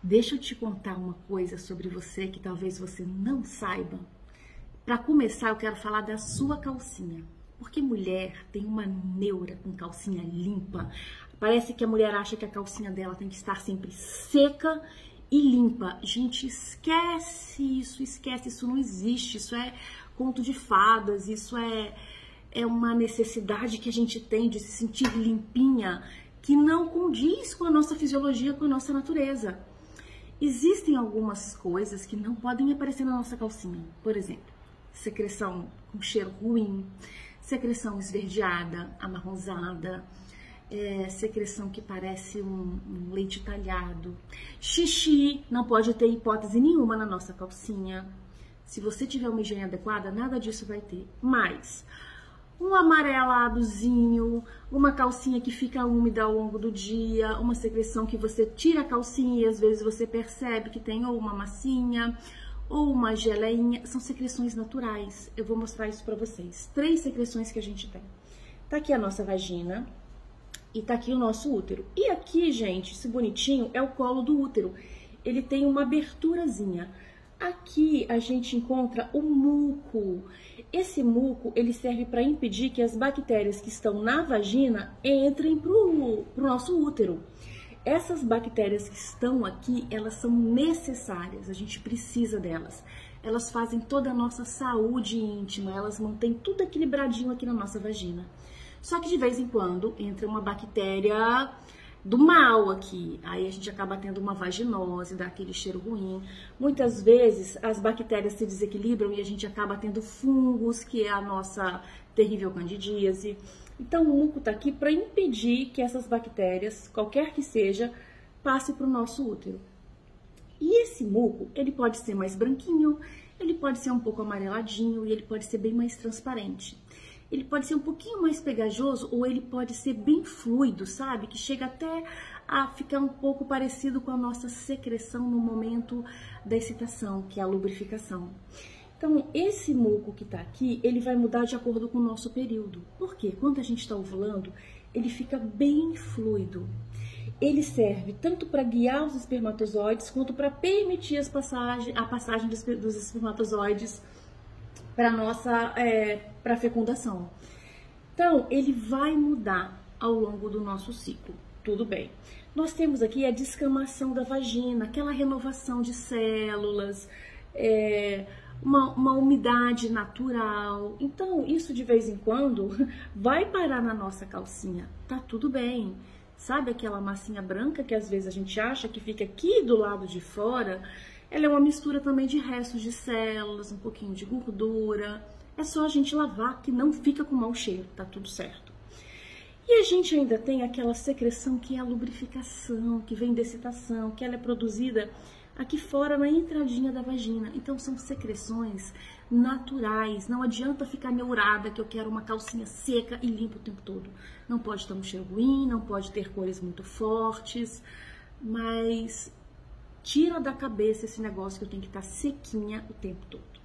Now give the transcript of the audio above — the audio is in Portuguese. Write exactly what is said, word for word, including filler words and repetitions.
Deixa eu te contar uma coisa sobre você que talvez você não saiba. Para começar, eu quero falar da sua calcinha. Porque mulher tem uma neura com calcinha limpa. Parece que a mulher acha que a calcinha dela tem que estar sempre seca e limpa. Gente, esquece isso, esquece. Isso não existe. Isso é conto de fadas. Isso é, é uma necessidade que a gente tem de se sentir limpinha, que não condiz com a nossa fisiologia, com a nossa natureza. Existem algumas coisas que não podem aparecer na nossa calcinha. Por exemplo, secreção com cheiro ruim, secreção esverdeada, amarronzada, é, secreção que parece um, um leite talhado. Xixi não pode ter hipótese nenhuma na nossa calcinha. Se você tiver uma higiene adequada, nada disso vai ter. Mas um amareladozinho, uma calcinha que fica úmida ao longo do dia, uma secreção que você tira a calcinha e às vezes você percebe que tem ou uma massinha ou uma geleinha, são secreções naturais. Eu vou mostrar isso pra vocês. Três secreções que a gente tem. Tá aqui a nossa vagina e tá aqui o nosso útero. E aqui, gente, esse bonitinho é o colo do útero. Ele tem uma aberturazinha. Aqui a gente encontra o muco. Esse muco, ele serve para impedir que as bactérias que estão na vagina entrem pro, pro nosso útero. Essas bactérias que estão aqui, elas são necessárias, a gente precisa delas. Elas fazem toda a nossa saúde íntima, elas mantêm tudo equilibradinho aqui na nossa vagina. Só que de vez em quando entra uma bactéria do mal aqui, aí a gente acaba tendo uma vaginose, dá aquele cheiro ruim. Muitas vezes as bactérias se desequilibram e a gente acaba tendo fungos, que é a nossa terrível candidíase. Então o muco tá aqui para impedir que essas bactérias, qualquer que seja, passe para o nosso útero. E esse muco, ele pode ser mais branquinho, ele pode ser um pouco amareladinho e ele pode ser bem mais transparente. Ele pode ser um pouquinho mais pegajoso ou ele pode ser bem fluido, sabe? Que chega até a ficar um pouco parecido com a nossa secreção no momento da excitação, que é a lubrificação. Então, esse muco que tá aqui, ele vai mudar de acordo com o nosso período. Por quê? Quando a gente está ovulando, ele fica bem fluido. Ele serve tanto para guiar os espermatozoides, quanto para permitir as passagem, a passagem dos, dos espermatozoides para nossa é, para fecundação. Então, ele vai mudar ao longo do nosso ciclo. Tudo bem. Nós temos aqui a descamação da vagina, aquela renovação de células, é, uma, uma umidade natural. Então, isso de vez em quando vai parar na nossa calcinha. Tá tudo bem. Sabe aquela massinha branca que às vezes a gente acha que fica aqui do lado de fora? Ela é uma mistura também de restos de células, um pouquinho de gordura. É só a gente lavar que não fica com mau cheiro, tá tudo certo. E a gente ainda tem aquela secreção que é a lubrificação, que vem da excitação, que ela é produzida aqui fora na entradinha da vagina. Então são secreções naturais. Não adianta ficar neurada que eu quero uma calcinha seca e limpa o tempo todo. Não pode ter um cheiro ruim, não pode ter cores muito fortes, mas tira da cabeça esse negócio que eu tenho que estar sequinha o tempo todo.